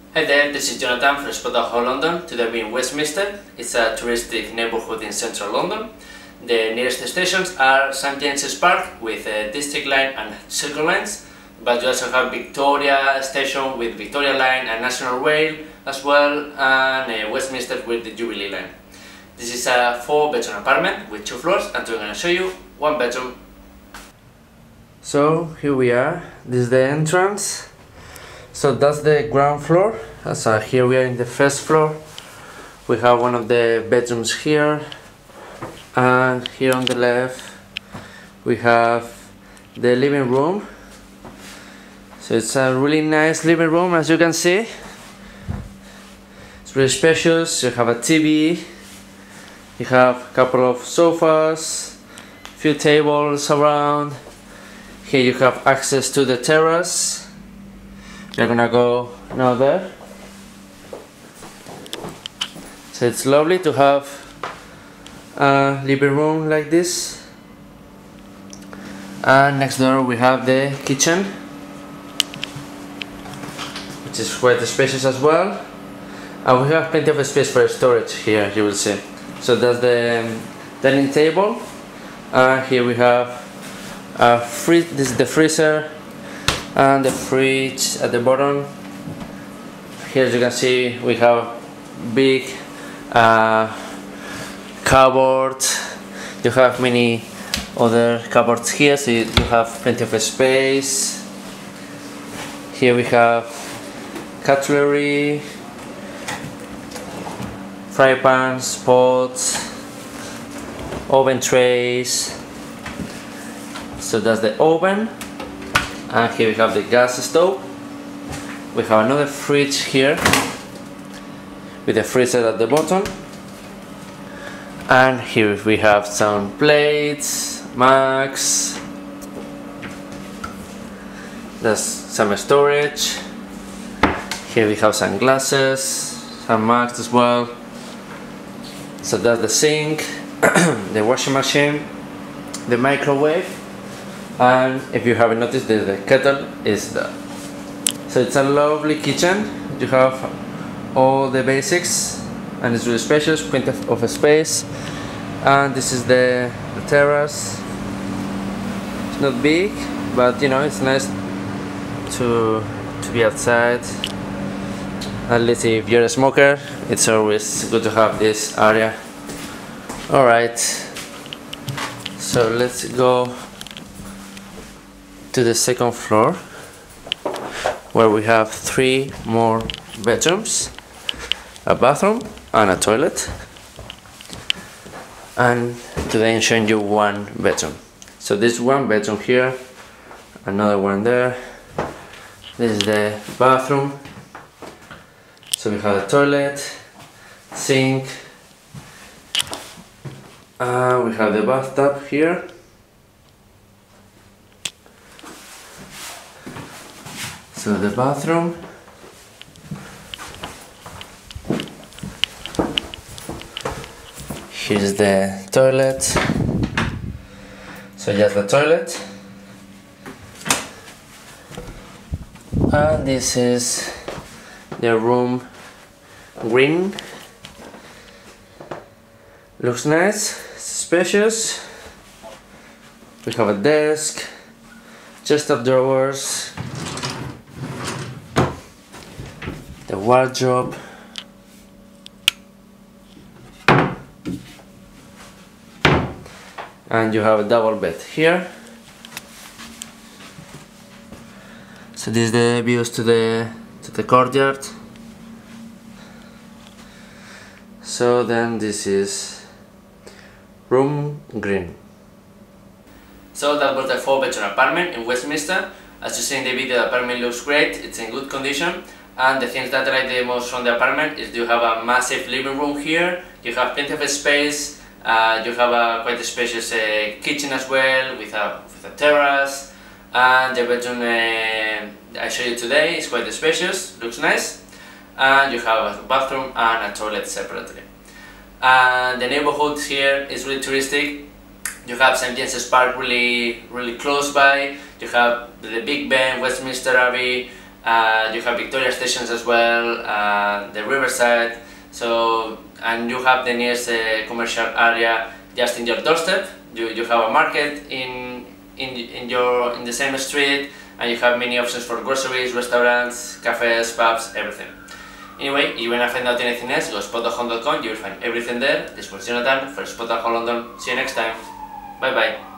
Hi there, this is Jonathan from Spotahome, London. Today we're in Westminster. It's a touristic neighbourhood in central London. The nearest stations are St James's Park with District Line and Circle Lines, but you also have Victoria Station with Victoria Line and National Rail as well, and Westminster with the Jubilee Line. This is a 4-bedroom apartment with 2 floors, and I'm going to show you 1 bedroom. So here we are, this is the entrance. So that's the ground floor. So here we are in the first floor. We have one of the bedrooms here, and here on the left we have the living room. So it's a really nice living room, as you can see. It's really spacious. You have a TV, you have a couple of sofas, a few tables around. Here you have access to the terrace. We're gonna go now there. So it's lovely to have a living room like this. And next door we have the kitchen, which is quite spacious as well. And we have plenty of space for storage here, you will see. So that's the dining table. And here we have a this is the freezer and the fridge at the bottom. Here as you can see we have big cupboard. You have many other cupboards here, so you have plenty of space. Here we have cutlery, fry pans, pots, oven trays. So that's the oven. And here we have the gas stove. We have another fridge here with a freezer at the bottom. And here we have some plates, mugs. There's some storage. Here we have some glasses, some mugs as well. So that's the sink, the washing machine, the microwave. And if you haven't noticed, the kettle is there. So it's a lovely kitchen. You have all the basics, and it's really spacious, plenty of space. And this is the terrace. It's not big, but you know, it's nice to be outside. At least if you're a smoker, it's always good to have this area. Alright, so let's go to the second floor, where we have 3 more bedrooms, a bathroom and a toilet. And today I'm showing you 1 bedroom. So this 1 bedroom here, another one there. This is the bathroom. So we have a toilet, sink, and we have the bathtub here. So the bathroom, here's the toilet. So just the toilet, and this is the room. Green, looks nice, spacious. We have a desk, chest of drawers, the wardrobe, and you have a double bed here. So this is the views to the courtyard. So then this is room green. So that was the 4-bedroom apartment in Westminster. As you see in the video, the apartment looks great, it's in good condition. And the things that I like the most from the apartment is you have a massive living room here, you have plenty of space, you have a quite spacious kitchen as well with a terrace, and the bedroom I show you today is quite spacious, looks nice, and you have a bathroom and a toilet separately. And the neighborhood here is really touristic. You have St James's Park really close by, you have the Big Ben, Westminster Abbey, You have Victoria stations as well, the riverside. So, and you have the nearest commercial area just in your doorstep. You have a market in the same street, and you have many options for groceries, restaurants, cafes, pubs, everything. Anyway, if you want to find out anything else, go to spotahome.com, you will find everything there. This was Jonathan for Spotahome London. See you next time. Bye bye.